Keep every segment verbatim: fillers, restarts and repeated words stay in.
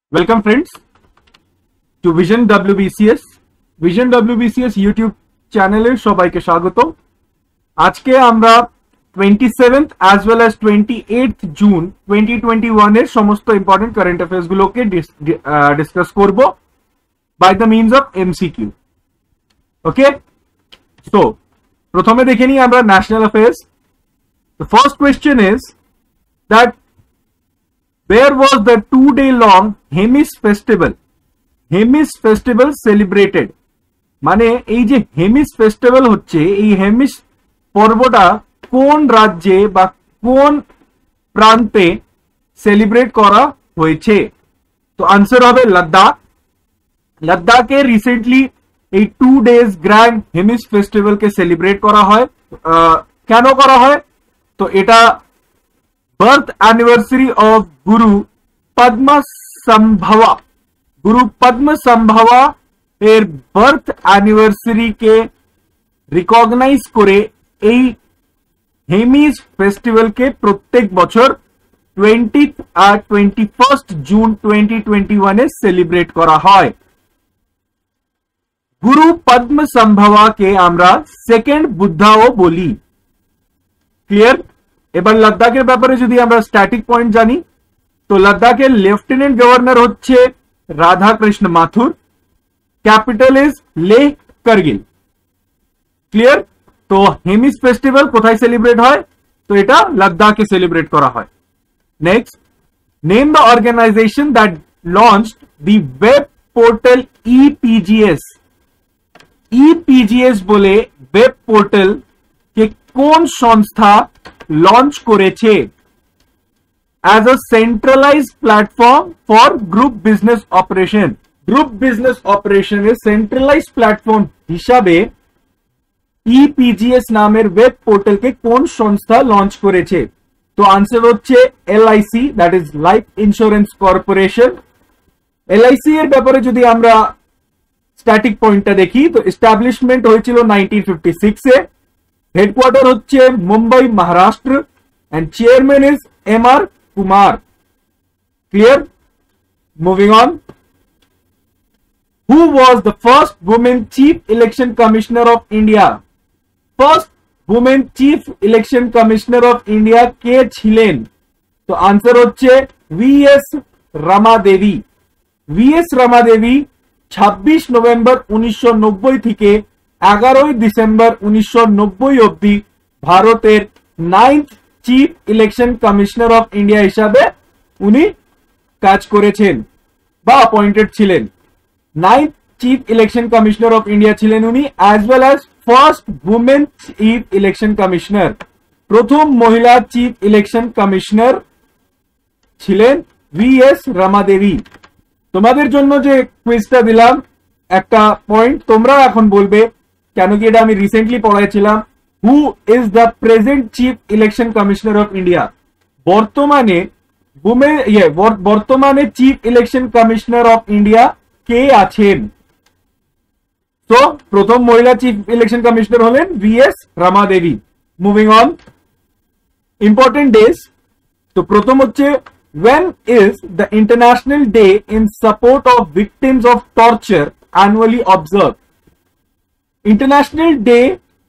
Welcome friends to Vision W B C S. Vision W B C S YouTube চ্যানেলে সবাইকে স্বাগত। আজকে আমরা twenty-seventh as well as twenty-eighth June twenty twenty-one এর সমস্ত important current affairs গুলোকে discuss করব by the means of MCQ. Okay, so প্রথমে দেখে নিই আমরা national affairs. The first question is that where was the two-day long Hemis festival? Hemis festival celebrated. মানে এই যে হেমিস ফেস্টিভ্যাল হচ্ছে, এই হেমিস পর্বটা কোন রাজ্যে বা কোন প্রান্তে সেলিব্রেট করা হয়েছে? তো আনসার হবে লাদাখ। লাদাখে রিসেন্টলি এই টু ডেজ গ্র্যান্ড হেমিস ফেস্টিভ্যালকে সেলিব্রেট করা হয়। কেন করা হয়? তো এটা বার্থ অ্যানিভার্সারি অফ গুরু পদ্মসম্ভবা গুরু পদ্মসম্ভবা এর বার্থ অ্যানিভার্সারি কে রিকগনাইজ করে এই হেমিস ফেস্টিভ্যালকে প্রত্যেক বছর twentieth আর twenty-first জুন twenty twenty-one এ সেলিব্রেট করা হয়। গুরু পদ্মসম্ভবাকে আমরা সেকেন্ড বুদ্ধাও বলি। ক্লিয়ার? এবার লাদাখের ব্যাপারে যদি আমরা স্ট্যাটিক পয়েন্ট জানি, তো লাদাখের লেফটেন্যান্ট গভর্নর হচ্ছে রাধাকৃষ্ণ মাথুর। ক্যাপিটাল ইজ লে কার্গিল। ক্লিয়ার? তো হেমিস ফেস্টিভ্যাল কোথায় সেলিব্রেট হয়? তো এটা লাদাখে সেলিব্রেট করা হয়। Next, name the organization that launched the web portal EPGS. EPGS বলে ওয়েব পোর্টাল কে কোন সংস্থা লঞ্চ করেছে? As a centralized platform for group business operation. Group business অপারেশনের সেন্ট্রালাইজড প্ল্যাটফর্ম হিসাবে ইপিজিএস নামের ওয়েব পোর্টালকে কোন সংস্থা লঞ্চ করেছে? তো আনসার হচ্ছে LIC, that is life insurance corporation. LIC এর ব্যাপারে যদি আমরা স্ট্যাটিক পয়েন্টটা দেখি, তো এস্টাবলিশমেন্ট হয়েছিল নাইনটিন ফিফটি সিক্স এ। হেডকোয়ার্টার হচ্ছে Mumbai, Maharashtra, and chairman is M R Kumar. Clear? Moving on. Who was the first woman chief election commissioner of India? First woman chief election commissioner of India কে ছিলেন? তো answer হচ্ছে V S Rama Devi. V S Rama Devi ছাব্বিশ নভেম্বর উনিশশো নব্বই থেকে এগারোই ডিসেম্বর উনিশশো নব্বই অব্দি ভারতের ninth chief election commissioner of India হিসাবে উনি কাজ করেছেন বা অ্যাপয়েন্টেড ছিলেন। Ninth chief election commissioner of India ছিলেন উনি, as well as first women chief election commissioner. প্রথম মহিলা চিফ ইলেকশন কমিশনার ছিলেন ভি এস রমা দেবী। তোমাদের জন্য যে কুইজটা দিলাম, একটা পয়েন্ট তোমরা এখন বলবে, কেন কি এটা আমি রিসেন্টলি পড়াইছিলাম। Who is the present chief election commissioner of India? বর্তমানে বর্তমানে chief election commissioner of India কে আছেন? তো প্রথম মহিলা চিফ ইলেকশন কমিশনার হলেন V S Rama Devi. Moving on, important days. তো প্রথম হচ্ছে when is the International Day in support of victims of torture annually observed? International Day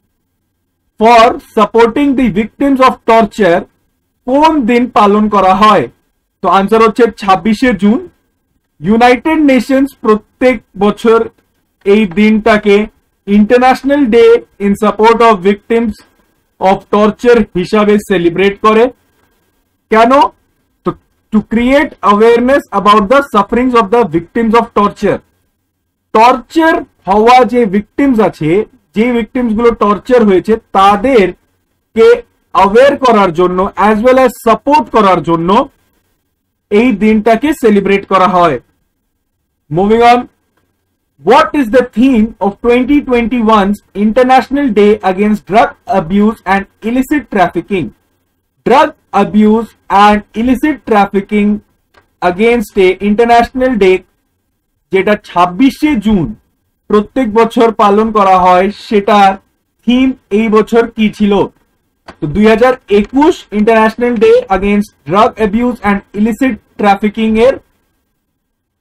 for supporting the victims of torture কোন দিন পালন করা হয়? তো আনসার হচ্ছে ছাব্বিশে জুন। ইউনাইটেড নেশনস প্রত্যেক বছর এই দিনটাকে international day in support of victims of torture হিসাবে সেলিব্রেট করে। কেন? তো to create awareness about the sufferings of the victims of torture. Torture হওয়া যে ভিকটিমস আছে, যে ভিকটিমস গুলো টর্চার হয়েছে, তাদেরকে অ্যাওয়্যার করার জন্য অ্যাজ ওয়েল অ্যাজ সাপোর্ট করার জন্য এই দিনটাকে সেলিব্রেট করা হয়। Moving on, what is the theme of twenty twenty-one's International Day Against Drug Abuse and Illicit Trafficking? Drug abuse and illicit trafficking against a International Day যেটা ছাব্বিশে June প্রত্যেক বছর পালন করা হয়, সেটার থিম এই বছর কি ছিল? তো দুই হাজার একুশ international day against drug abuse and illicit trafficking এর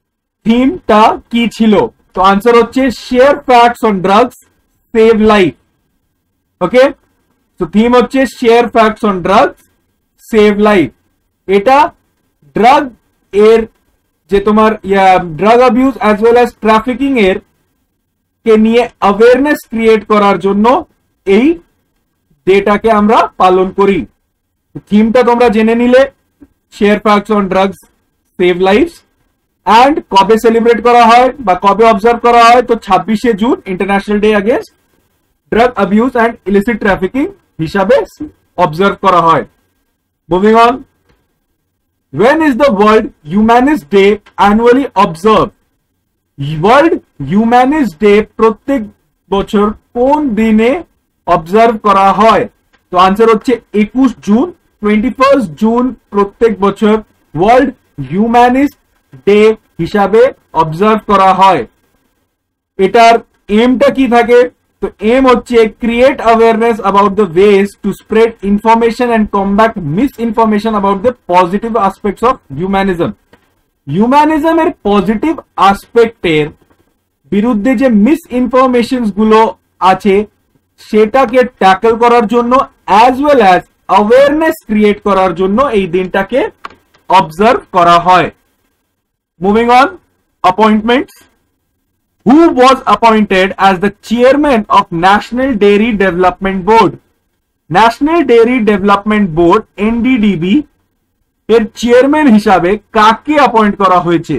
থিমটা কি ছিল? তো আনসার হচ্ছে share facts on drugs save life. Okay, তো থিম হচ্ছে share facts on drugs save life. এটা ড্রাগ এর যে তোমার drug abuse as well as trafficking এর কে নিয়ে অ্যাওয়ারনেস ক্রিয়েট করার জন্য এই ডেটাকে আমরা পালন করি। থিমটা তোমরা জেনে নিলে, share facts on drugs save lives. And কবে সেলিব্রেট করা হয় বা কবে অবজার্ভ করা হয়? তো ছাব্বিশে June international day against drug abuse and illicit trafficking হিসাবে অবজার্ভ করা হয়। Moving on, when is the World Humanist Day annually observed? World Humanist Day প্রত্যেক বছর কোন দিনে অবজার্ভ করা হয়? তো আনসার হচ্ছে একুশ জুন। টোয়েন্টি ফার্স্ট জুন প্রত্যেক বছর ওয়ার্ল্ড হিউম্যানিস্ট ডে হিসাবে অবজার্ভ করা হয়। এটার এমটা কি থাকে? তো এম হচ্ছে create awareness about the ways to spread information and combat misinformation about the positive aspects of humanism. হিউম্যানিজমের পজিটিভ অ্যাসপেক্টের বিরুদ্ধে যে মিস ইনফরমেশন গুলো আছে সেটাকে ট্যাকল করার জন্য as well as awareness create করার জন্য এই দিনটাকে অবজার্ভ করা হয়। Moving on, appointments. Who was appointed as the chairman of National Dairy Development Board? National Dairy Development Board N D D B এর চেয়ারম্যান হিসাবে কাকে অ্যাপয়েন্ট করা হয়েছে?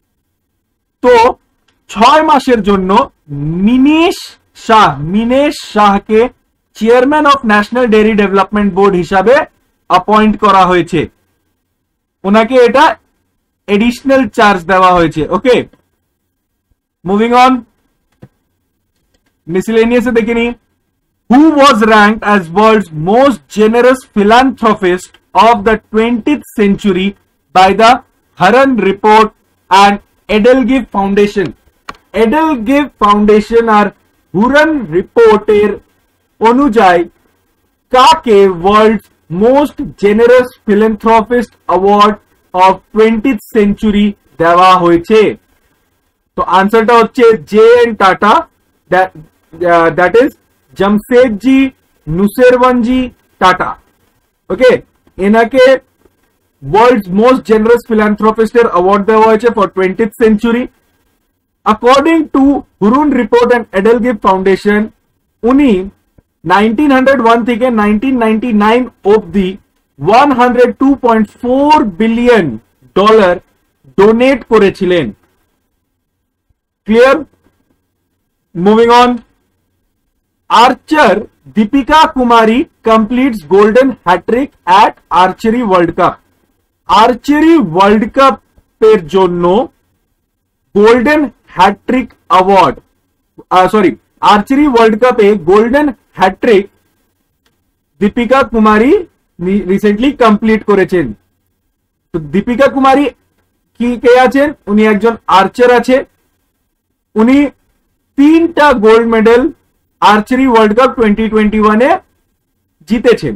তো ছয় মাসের জন্য মিনেশ শাহ মিনেশ শাহকে chairman of national dairy development board হিসাবে অ্যাপয়েন্ট করা হয়েছে। ওনাকে এটা এডিশনাল চার্জ দেওয়া হয়েছে। ওকে, মুভিং অন, মিসেলেনিয়াস দেখে নি। Who was ranked as world's most generous philanthropist of the twentieth century by the Hurun Report and Edelgive Foundation? Edelgive Foundation আর হুরন রিপোর্টের অনুযায়ী কাকে world most generous philanthropist award of twentieth century দেওয়া হয়েছে? তো আনসারটা হচ্ছে J N Tata, that is Jamshedji Nusserwanji Tata. Okay, এনাকে world's most generous ফিলান্থ্রপিস্টের অ্যাওয়ার্ড দেওয়া হয়েছে for twentieth century. According to Hurun report and EdelGive foundation, উনি নাইনটিন হান্ড্রেড ওয়ান থেকে নাইনটিন নাইনটি নাইন অব্দি one hundred two point four billion dollar donate করেছিলেন। Clear? Moving on, archer Deepika Kumari completes golden hat trick at archery world cup. Archery world cup এর জন্য golden hattrick award, sorry archery world কাপে golden hattrick Deepika Kumari recently complete করেছেন। তো দীপিকা কুমারী কি কে আছেন? উনি একজন আর্চার আছে। উনি তিনটা gold medal archery world cup twenty twenty ওয়ানে জিতেছেন।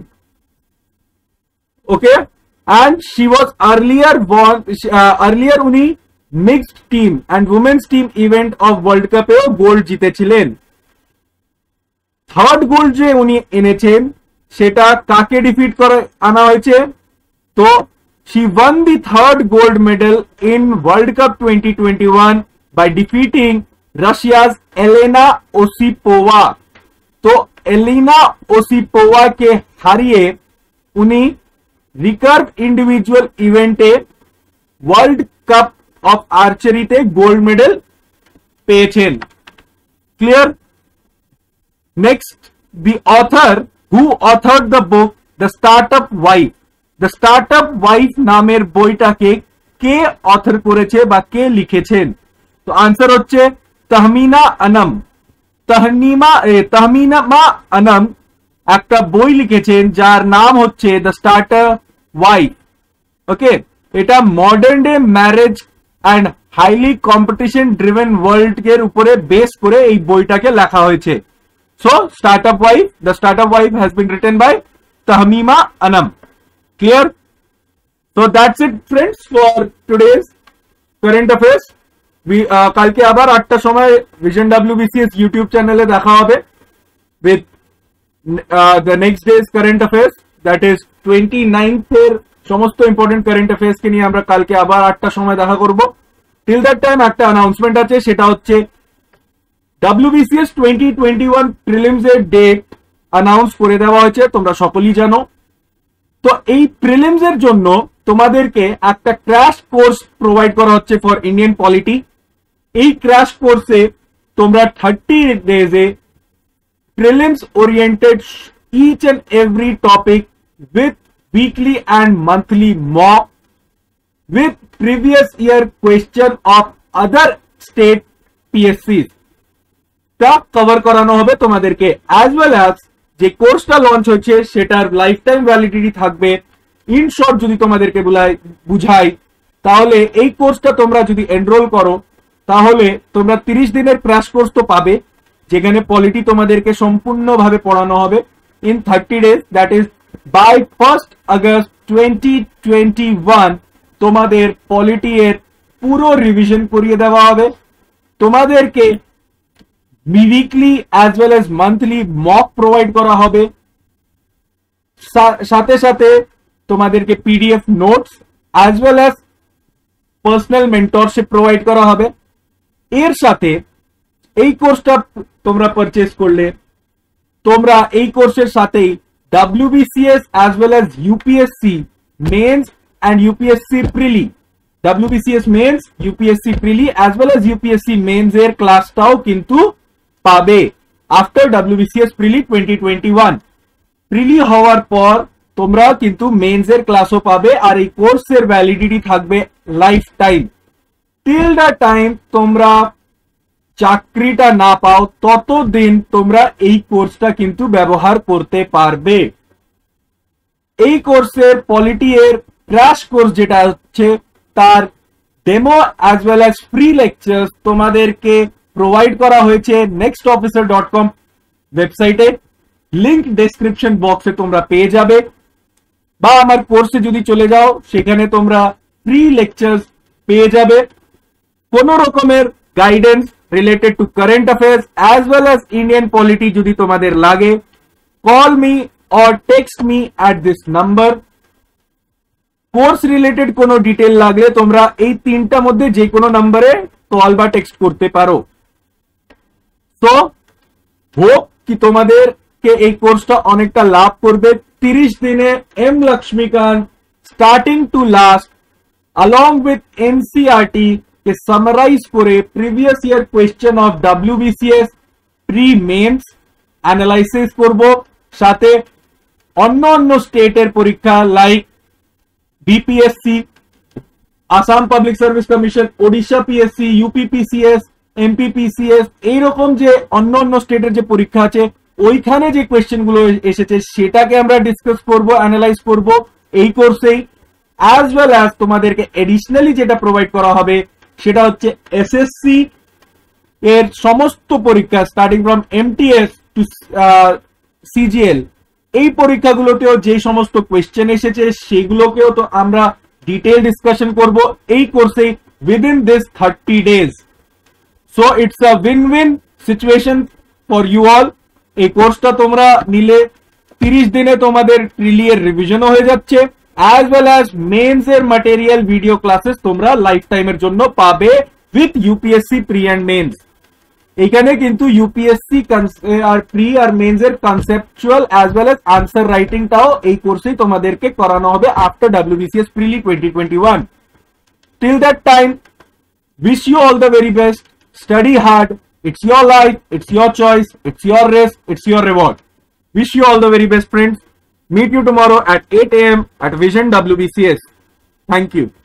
Okay, and she was earlier born uh, earlier উনি mixed team and women's team event of world কাপেও গোল্ড জিতেছিলেন। থার্ড গোল্ড যে উনি এনেছেন সেটা কাকে ডিফিট করে আনা হয়েছে? তো she won the third gold medal in World Cup twenty twenty-one by defeating Russia's Elena Osipova। তো এলিনা ওসিপোভা কে হারিয়ে উনি রিকার্ভ ইন্ডিভিজুয়াল ইভেন্টে ওয়ার্ল্ড কাপ অফ আর্চারিতে গোল্ড মেডেল পেয়েছেন। Clear? Next, the author who authored the book the startup wife. The startup wife নামের বইটাকে কে author করেছে বা কে লিখেছেন? তো আনসার হচ্ছে তাহমিনা আনম। তাহনিমা তাহমিনা আনম একটা বই লিখেছেন যার নাম হচ্ছে দ্য স্টার্টআপ ওয়াইফ। ওকে, এটা modern day marriage and highly competition driven world এর উপরে বেস করে এই বইটাকে লেখা হয়েছে। So startup wife, the startup wife has been written by Tahmima Anam. Clear? So that's it, friends, for today's current affairs. কালকে আবার আটটার সময় ভিশন ডাব্লিউবিসিএস ইউটিউব চ্যানেলে দেখা হবে with uh, the next day's current affairs, that is twenty-ninth এর সমস্ত important current affairs কে নিয়ে আমরা কালকে আবার আটটার সময় দেখা করব। টিল দ্যাট টাইম একটা অ্যানাউন্সমেন্ট আছে, সেটা হচ্ছে WBCS twenty twenty one prelims এর ডেট অ্যানাউন্স করে দেওয়া হয়েছে, তোমরা সকলেই জানো। তো এই প্রিলিমস এর জন্য তোমাদেরকে একটা ক্র্যাশ কোর্স প্রোভাইড করা হচ্ছে ফর ইন্ডিয়ান পলিটি। এই ক্র্যাশ কোর্সে তোমরা থার্টি ডেজে prelims oriented each and every topic with weekly and monthly mock with previous year question of other state P S Cs তা কভার করানো হবে তোমাদেরকে। as well as যে কোর্সটা লঞ্চ হচ্ছে সেটার লাইফ টাইম ভ্যালিডিটি থাকবে। ইন শর্ট যদি তোমাদেরকে বুঝাই তাহলে এই কোর্সটা তোমরা যদি এনরোল করো তাহলে তোমরা তিরিশ দিনের ক্র্যাশ কোর্স তো পাবে, যেখানে পলিটি তোমাদেরকে সম্পূর্ণভাবে পড়ানো হবে in thirty days, that is by first August twenty twenty one তোমাদের পলিটি এর পুরো রিভিশন করিয়ে দেওয়া হবে। তোমাদেরকে weekly as well as monthly mock provide করা হবে, সাথে সাথে তোমাদেরকে PDF notes as well as personal mentorship provide করা হবে। এর সাথে এই কোর্সটা তোমরা পারচেজ করলে তোমরা এই কোর্সের সাথেই WBCS as well as UPSC mains and UPSC prelim, WBCS mains, UPSC prelim as well as UPSC mains এর ক্লাসটাও কিন্তু পাবে after WBCS prelim twenty twenty one. Prelim হওয়ার পর তোমরা কিন্তু মেন্স এর ক্লাসও পাবে, আর এই কোর্সের ভ্যালিডিটি থাকবে life time. Till the time তোমরা চাকরিটা না পাও ততদিন তোমরা এই কোর্সটা কিন্তু ব্যবহার করতে পারবে। এই কোর্সের পলিটি এর ক্র্যাশ কোর্স যেটা হচ্ছে তার demo as well as free lectures তোমাদেরকে প্রোভাইড করা হয়েছে নেক্সট অফিসার ডট কম ওয়েবসাইটে, লিংক ডেসক্রিপশন বক্সে তোমরা পেয়ে যাবে, বা আমার কোর্সে যদি চলে যাও সেখানে তোমরা ফ্রি লেকচার্স পেয়ে যাবে। কোন রকমের guidance related to current affairs as well as Indian polity যদি তোমাদের লাগে, call me or text me at this number। কোর্স রিলেটেড কোনো ডিটেল লাগলে তোমরা এই তিনটা মধ্যে যে কোনো নম্বরে কল বা টেক্সট করতে পারো। তো হোপ কি তোমাদেরকে এই কোর্সটা অনেকটা লাভ করবে। তিরিশ দিনে M Laxmikanth starting to last along with NCERT কে সামারাইজ করে previous year question of WBCS pre mains analysis করব, সাথে অন্য অন্য স্টেটের পরীক্ষা like BPSC, Assam public service commission, Odisha PSC, UPPCS, MPPCS, এইরকম যে অন্য অন্য স্টেটের যে পরীক্ষা আছে ওইখানে যে কোয়েশ্চেন গুলো এসেছে সেটাকে আমরা ডিসকাস করব, অ্যানালাইজ করব এই কোর্সেই। অ্যাজ ওয়েল অ্যাজ তোমাদেরকে এডিশনালি যেটা প্রোভাইড করা হবে সেটা হচ্ছে এসএসসি এর সমস্ত পরীক্ষা starting from MTS to CGL, এই পরীক্ষাগুলোতেও যে সমস্ত কোয়েশ্চেন এসেছে সেগুলোকেও তো আমরা ডিটেল ডিসকাশন করব এই কোর্সে within this thirty days. So it's a win win situation for you all. এই কোর্সটা তোমরা নিলে তিরিশ দিনে তোমাদের প্রিলি এর রিভিশনও হয়ে যাচ্ছে, as well as mains এর material video classes তোমরা লাইফ টাইমের জন্য পাবে with UPSC pre and mains। এখানে কিন্তু ইউপিএসসি আর প্রি আর মেন্স এর conceptual as well as answer রাইটিংটাও এই কোর্সেই তোমাদেরকে করানো হবে after WBCS prelim twenty twenty one. Till that time wish you all the very best, study hard, it's your life, it's your choice, it's your risk, it's your reward. Wish you all the very best friends. Meet you tomorrow at eight A M at Vision W B C S. Thank you.